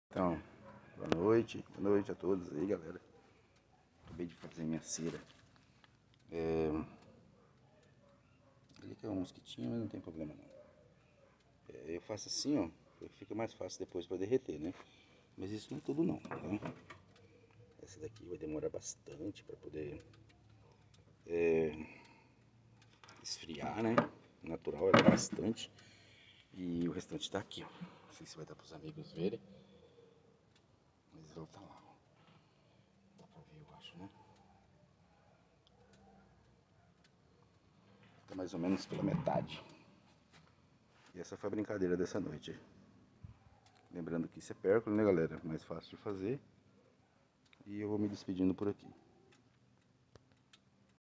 Então, boa noite a todos aí, galera. Acabei de fazer minha cera. Ele tem um mosquitinho, mas não tem problema não. Eu faço assim, ó, fica mais fácil depois para derreter, né? Mas isso não é tudo não, tá? Essa daqui vai demorar bastante para poder esfriar, né? Natural, ela é bastante. E o restante tá aqui, ó. Não sei se vai dar para os amigos verem. Mas ela tá lá, ó. Dá pra ver, eu acho, né? Tá mais ou menos pela metade. E essa foi a brincadeira dessa noite. Lembrando que isso é pérgola, né, galera? Mais fácil de fazer. E eu vou me despedindo por aqui.